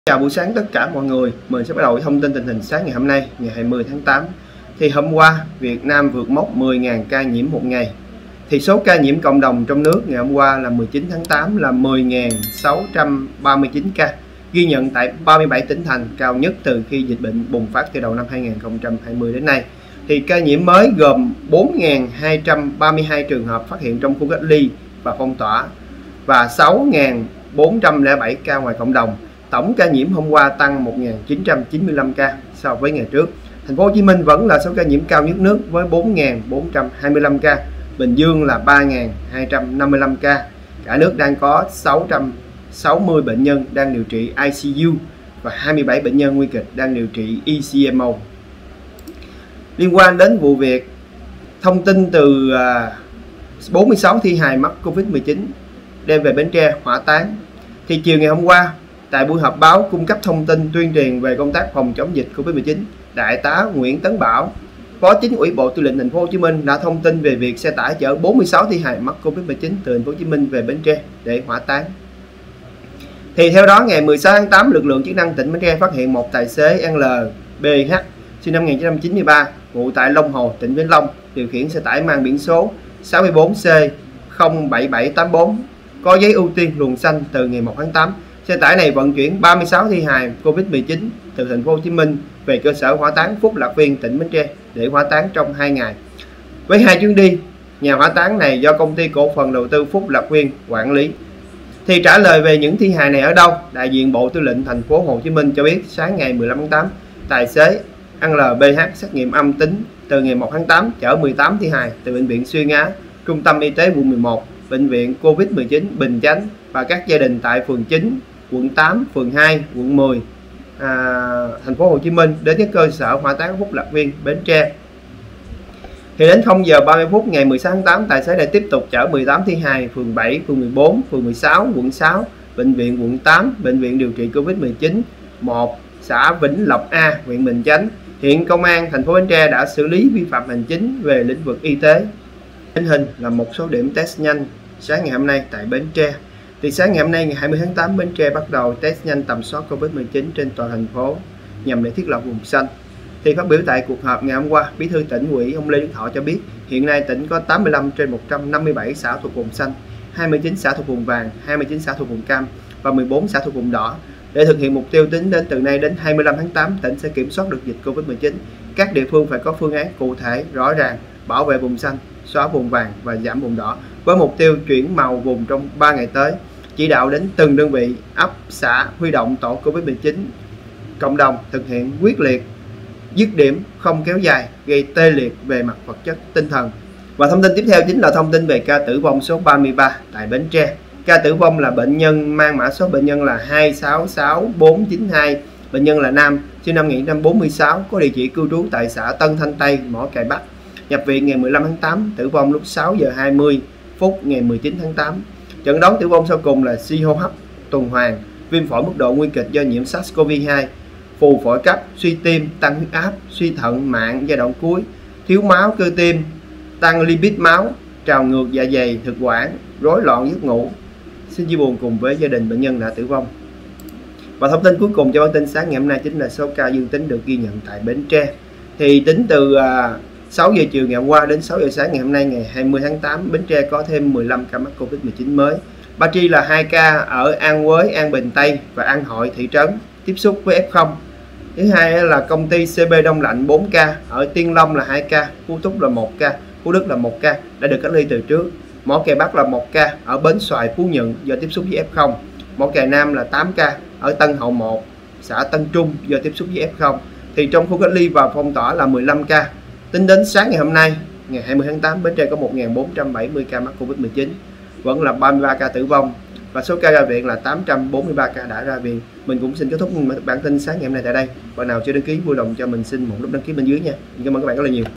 Chào buổi sáng tất cả mọi người, mình sẽ bắt đầu với thông tin tình hình sáng ngày hôm nay, ngày 20 tháng 8. Thì hôm qua, Việt Nam vượt mốc 10.000 ca nhiễm một ngày. Thì số ca nhiễm cộng đồng trong nước ngày hôm qua là 19 tháng 8 là 10.639 ca, ghi nhận tại 37 tỉnh thành, cao nhất từ khi dịch bệnh bùng phát từ đầu năm 2020 đến nay. Thì ca nhiễm mới gồm 4.232 trường hợp phát hiện trong khu cách ly và phong tỏa và 6.407 ca ngoài cộng đồng. Tổng ca nhiễm hôm qua tăng 1.995 ca so với ngày trước. Thành phố Hồ Chí Minh vẫn là số ca nhiễm cao nhất nước với 4.425 ca, Bình Dương là 3.255 ca. Cả nước đang có 660 bệnh nhân đang điều trị ICU và 27 bệnh nhân nguy kịch đang điều trị ECMO. Liên quan đến vụ việc, thông tin từ 46 thi hài mắc Covid-19 đem về Bến Tre hỏa táng. Thì chiều ngày hôm qua, tại buổi họp báo cung cấp thông tin tuyên truyền về công tác phòng chống dịch Covid-19, Đại tá Nguyễn Tấn Bảo, Phó Chính ủy Bộ Tư lệnh Thành phố Hồ Chí Minh đã thông tin về việc xe tải chở 46 thi hài mắc Covid-19 từ Thành phố Hồ Chí Minh về Bến Tre để hỏa táng. Thì theo đó, ngày 16 tháng 8, lực lượng chức năng tỉnh Bến Tre phát hiện một tài xế LBH sinh năm 1993, ngụ tại Long Hồ, tỉnh Vĩnh Long, điều khiển xe tải mang biển số 64C07784, có giấy ưu tiên luồng xanh từ ngày 1 tháng 8. Xe tải này vận chuyển 36 thi hài Covid-19 từ Thành phố Hồ Chí Minh về cơ sở hỏa táng Phúc Lạc Viên, tỉnh Bến Tre để hỏa táng trong 2 ngày. Với 2 chuyến đi, nhà hỏa táng này do công ty cổ phần đầu tư Phúc Lạc Viên quản lý. Thì trả lời về những thi hài này ở đâu, đại diện Bộ Tư lệnh Thành phố Hồ Chí Minh cho biết sáng ngày 15 tháng 8, tài xế LBH xét nghiệm âm tính từ ngày 1 tháng 8 chở 18 thi hài từ bệnh viện Xuyên Á, Trung tâm Y tế quận 11, bệnh viện Covid-19 Bình Chánh và các gia đình tại phường 9, quận 8, phường 2, quận 10, Thành phố Hồ Chí Minh đến các cơ sở hỏa táng Phúc Lạc Viên, Bến Tre. Thì đến 0 giờ 30 phút ngày 16 tháng 8, tài xế này tiếp tục chở 18 thi hài phường 7, phường 14, phường 16, quận 6, bệnh viện quận 8, bệnh viện điều trị Covid-19 1, xã Vĩnh Lộc A, huyện Bình Chánh. Hiện công an thành phố Bến Tre đã xử lý vi phạm hành chính về lĩnh vực y tế. Hình hình là một số điểm test nhanh sáng ngày hôm nay tại Bến Tre. Thì sáng ngày hôm nay ngày 20 tháng 8, Bến Tre bắt đầu test nhanh tầm soát Covid-19 trên toàn thành phố nhằm để thiết lập vùng xanh. Thì phát biểu tại cuộc họp ngày hôm qua, Bí thư Tỉnh ủy ông Lê Đức Thọ cho biết hiện nay tỉnh có 85 trên 157 xã thuộc vùng xanh, 29 xã thuộc vùng vàng, 29 xã thuộc vùng cam và 14 xã thuộc vùng đỏ. Để thực hiện mục tiêu tính đến từ nay đến 25 tháng 8, tỉnh sẽ kiểm soát được dịch Covid-19. Các địa phương phải có phương án cụ thể, rõ ràng, bảo vệ vùng xanh, xóa vùng vàng và giảm vùng đỏ, với mục tiêu chuyển màu vùng trong 3 ngày tới. Chỉ đạo đến từng đơn vị, ấp, xã huy động tổ Covid-19 cộng đồng thực hiện quyết liệt, dứt điểm, không kéo dài, gây tê liệt về mặt vật chất, tinh thần. Và thông tin tiếp theo chính là thông tin về ca tử vong số 33 tại Bến Tre. Ca tử vong là bệnh nhân mang mã số bệnh nhân là 266492, bệnh nhân là nam, sinh năm 1946, có địa chỉ cư trú tại xã Tân Thanh Tây, Mỏ Cày Bắc. Nhập viện ngày 15 tháng 8, tử vong lúc 6 giờ 20 phút ngày 19 tháng 8. Chẩn đoán tử vong sau cùng là suy hô hấp tuần hoàn, viêm phổi mức độ nguy kịch do nhiễm SARS-CoV-2, phù phổi cấp, suy tim, tăng huyết áp, suy thận mạng giai đoạn cuối, thiếu máu cơ tim, tăng lipid máu, trào ngược dạ dày, thực quản, rối loạn giấc ngủ. Xin chia buồn cùng với gia đình bệnh nhân đã tử vong. Và thông tin cuối cùng cho bản tin sáng ngày hôm nay chính là số ca dương tính được ghi nhận tại Bến Tre. Thì tính từ 6 giờ chiều ngày hôm qua đến 6 giờ sáng ngày hôm nay ngày 20 tháng 8, Bến Tre có thêm 15 ca mắc Covid-19 mới. Ba Tri là 2 ca ở An Quới, An Bình Tây và An Hội thị trấn tiếp xúc với F0. Thứ hai là công ty CB Đông Lạnh 4 ca, ở Tiên Long là 2 ca, Phú Túc là 1 ca, Phú Đức là 1 ca đã được cách ly từ trước. Mỏ Cày Bắc là 1 ca ở Bến Xoài, Phú Nhuận do tiếp xúc với F0. Mỏ Cày Nam là 8 ca ở Tân Hậu 1, xã Tân Trung do tiếp xúc với F0. Thì trong khu cách ly và phong tỏa là 15 ca. Tính đến sáng ngày hôm nay, ngày 20 tháng 8, Bến Tre có 1.470 ca mắc Covid-19, vẫn là 33 ca tử vong và số ca ra viện là 843 ca đã ra viện. Mình cũng xin kết thúc bản tin sáng ngày hôm nay tại đây. Bạn nào chưa đăng ký vui lòng cho mình xin một nút đăng ký bên dưới nha. Cảm ơn các bạn rất là nhiều.